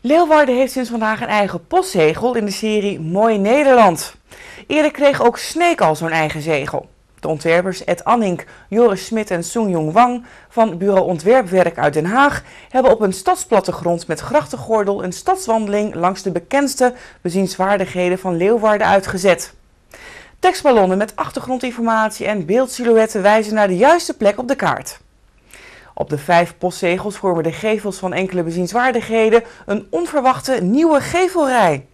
Leeuwarden heeft sinds vandaag een eigen postzegel in de serie Mooi Nederland. Eerder kreeg ook Sneek al zo'n eigen zegel. De ontwerpers Ed Annink, Joris Smit en Soengjong Wang van Bureau Ontwerpwerk uit Den Haag hebben op een stadsplattegrond met grachtengordel een stadswandeling langs de bekendste bezienswaardigheden van Leeuwarden uitgezet. Tekstballonnen met achtergrondinformatie en beeldsilhouetten wijzen naar de juiste plek op de kaart. Op de 5 postzegels vormen de gevels van enkele bezienswaardigheden een onverwachte nieuwe gevelrij.